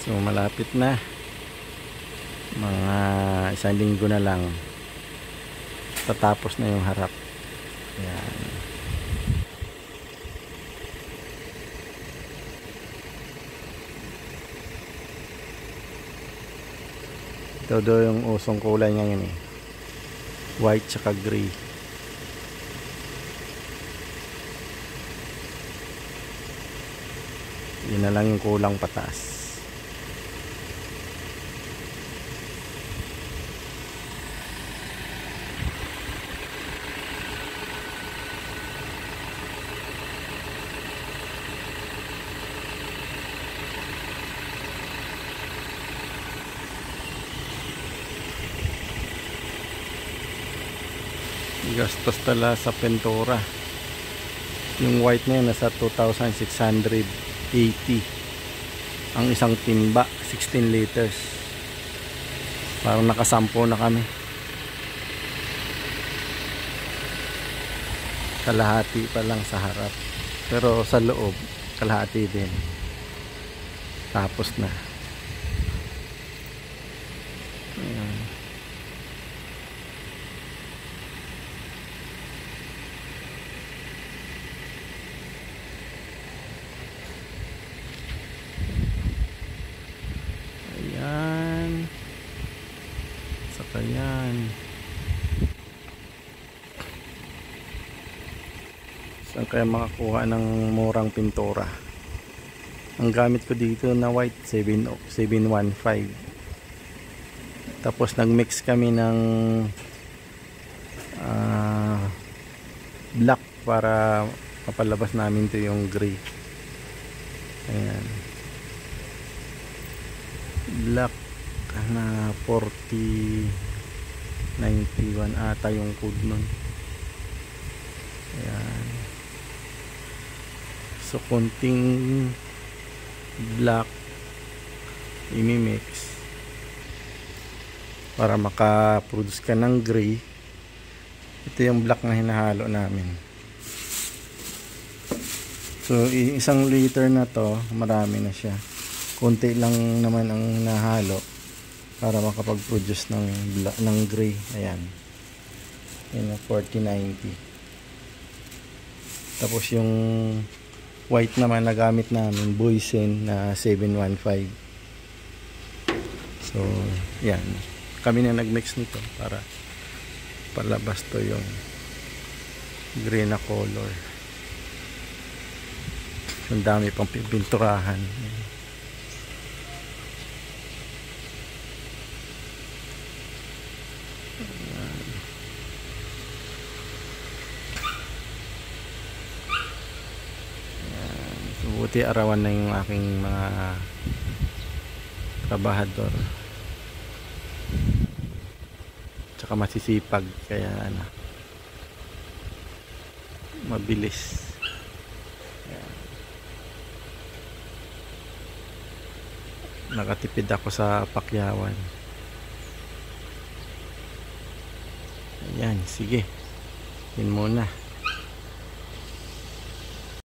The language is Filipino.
So malapit na, mga isang linggo na lang tatapos na yung harap. Ayan. Todo yung usong kulay ngayon eh, white tsaka gray. Yun na lang yung kulang pataas. Gastos tala sa pintura. Yung white na yun nasa 2,680. Ang isang timba 16 liters. Parang nakasampo na kami. Kalahati pa lang sa harap, pero sa loob kalahati din. Tapos na. Ayan. Saka yan. Saan kaya makakuha ng murang pintura? Ang gamit ko dito na white 715. Tapos nagmix kami ng black para mapalabas namin to yung gray. Ayan, black na 4091 ata yung code nun. Ayan. So konting black imimix para makaproduce ka ng gray. Ito yung black na hinahalo namin. So isang liter na to, marami na siya. Konti lang naman ang nahalo para makapag-produce ng gray. Ayan. Yan, 4090. Tapos yung white naman na gamit namin, Boysen na 715. So, yan. Kami na nagmix nito para palabas to yung gray na color. Ang dami pang pipinturahan. Buti arawan na yung aking mga trabahador, tsaka masisipag, kaya ano, mabilis. Ayan. Nakatipid ako sa pakyawan. Ayan, sige, yun muna.